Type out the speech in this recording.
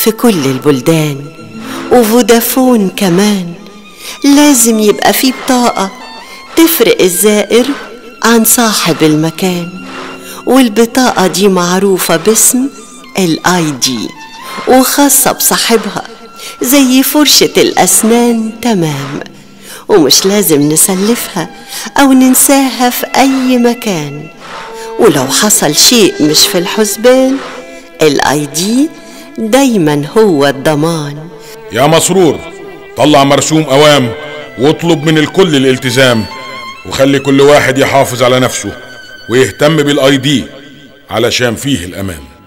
في كل البلدان، وفودافون كمان لازم يبقى فيه بطاقة تفرق الزائر عن صاحب المكان، والبطاقة دي معروفة باسم ال ID وخاصة بصاحبها زي فرشة الأسنان تمام، ومش لازم نسلفها أو ننساها في أي مكان، ولو حصل شيء مش في الحسبان ال ID دايما هو الضمان. يا مسرور، طلع مرسوم أوام واطلب من الكل الالتزام، وخلي كل واحد يحافظ على نفسه ويهتم بالID علشان فيه الأمان.